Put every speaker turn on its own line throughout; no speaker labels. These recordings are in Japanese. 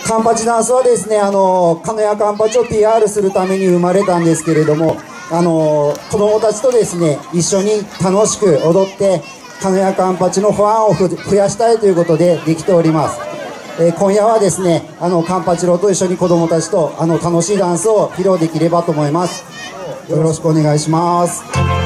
カンパチダンスはですね、鹿屋カンパチを PR するために生まれたんですけれども、子供たちとですね、一緒に楽しく踊って、鹿屋カンパチのファンを増やしたいということでできております。今夜はですね、カンパチロと一緒に子供たちと楽しいダンスを披露できればと思います。よろしくお願いします。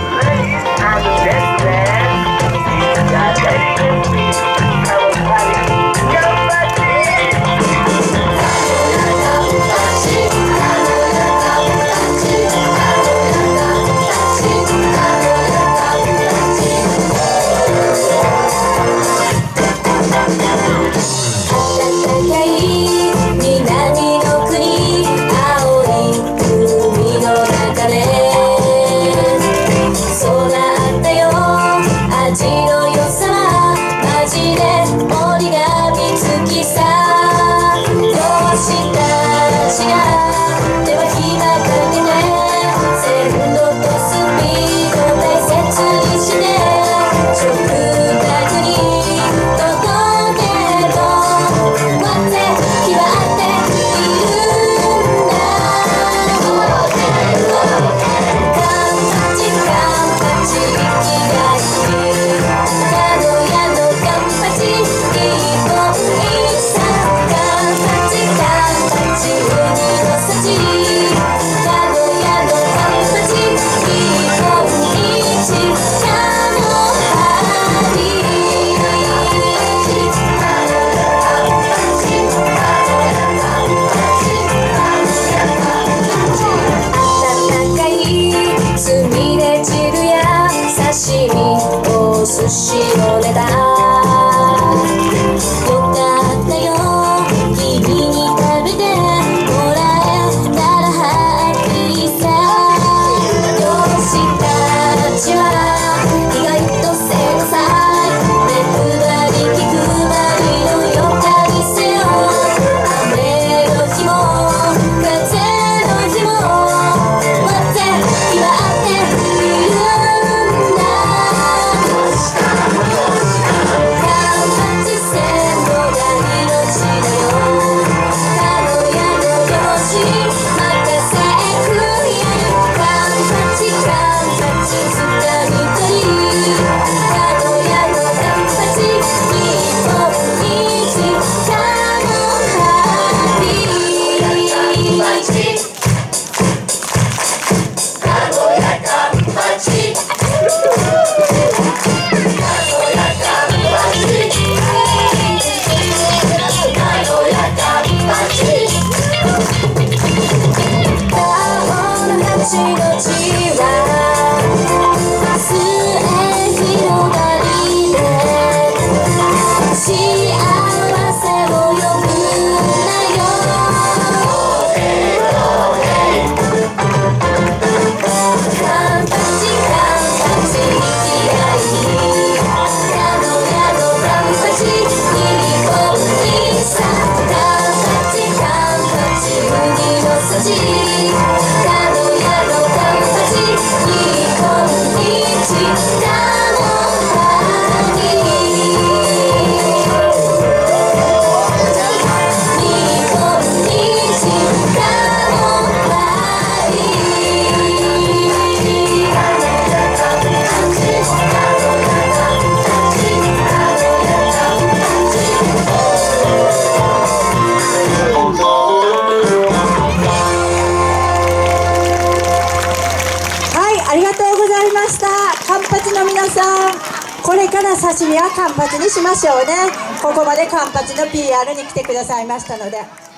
寿司のネタよかったよ、君に食べてもらえたらハッピーさ。漁師たちは意外と繊細、目配り気配りのよかにせよ。雨の日も風の日も待って決まっている。
ありがとうございました。カンパチの皆さん、これから刺身はカンパチにしましょうね。ここまでカンパチの PR に来てくださいましたので。